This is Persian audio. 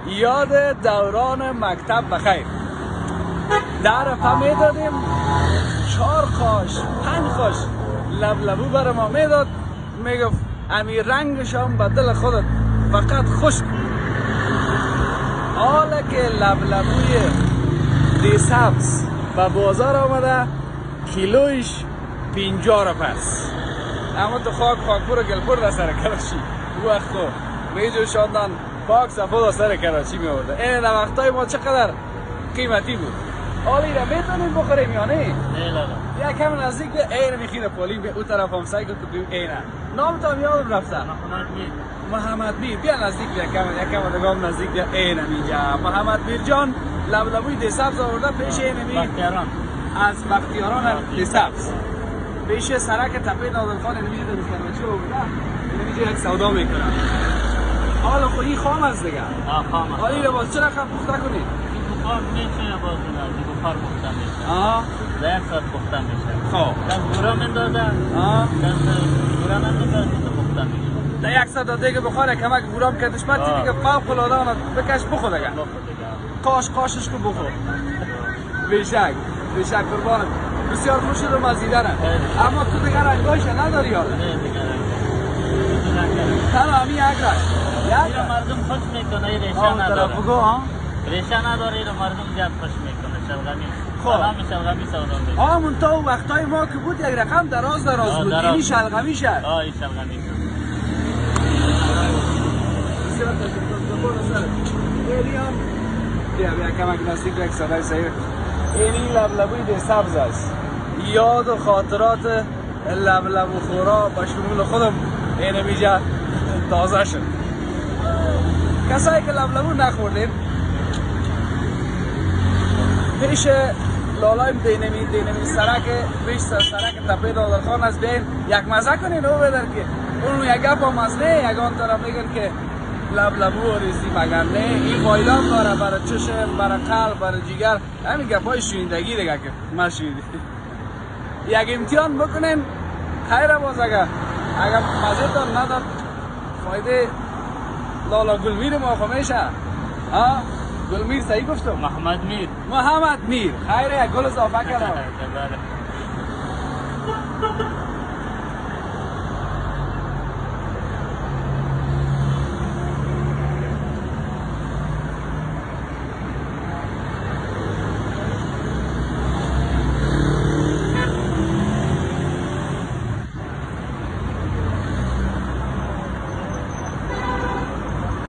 یاد دوران مکتب بخیر. در پا میدادیم 4 خاش 5 خاش لبلبو بر ما میداد، میگفت امی رنگشان به دل خودت فقط خوش کن. حالا که لبلبوی دی سبز به بازار آمده کیلویش 50 روپیس. اما تو خاکپور گلپور در سر کراچی وقت میجو شاندن پاک صفا در سر کراچی می آورده. این در وقتای ما چقدر قیمتی بود. حالی را میتونیم بخوریم یا نه؟ یا کم نزدیک به این میخینه پولیم به اون طرف هم سعی کنیم تو اینه. نام تو هم یادم رفته. محمد میر. بیا نزدیک بیا کم دگام نزدیک بیا این اینجا. محمد میر جان لبلبوی دی سبز آورده پیش این می از بختیاران دی سبز. پیش سرک تپه نادر خان نمیشه در کراچی آورده. نمیشه یک سودا میکنه. حالا خو این خام است دیگه. خام. حالا اینو باز چه رقم پخته کنید؟ بخار میشه باز نه بخار پخته میشه. در یک ساعت پخته میشه. خب. دست بورا میندازه. دست بورا میندازه پخته میشه. در یک ساعت دیگه بخار کمک بورا کردش بعد دیگه فوق العاده اون بکش بخور دیگه. قاشش کو بخور. بیشک قربانم. بسیار خوش و مزیداره. اما تو دیگه رنگایش نداری یاد. نه دیگه. تنها همین یک رنگ. یا مردم خوش میکنه ریشه نداره. ریشه نداره رو مردم زیاد خوش میکنه شلغمی. شلغمی سودا میکنه. من تو وقتای ما که بود یک رقم دراز بود. اینی شلغمی شد. این شلغمی شد. بسیار تشکر. بیا کمک نزدیک یک صدای صحیح. اینی لبلبوی دی سبز است. یاد و خاطرات لبلبو خورا با شمول خودم اینه میجا تازه شد. کسایی که لبلبو نخوردین پیش لالای دینمی سرک پیش سرک تپه دادر خان از بین یک مزه کنین او بدر که اون یک گپ هم از نه یک آن طرف میگن که لبلبو و ریزی مگن نه این فایدام داره برای چشم برای قلب برای جگر. همین گپ های شویندگی دیگه که من شویدی یک امتحان بکنین خیره باز اگر مزه تان نداد فایده لالا گلمیر ما خمیشه. گلمیر صحیح گفتم؟ محمد میر خیره یک گل اضافه کردم.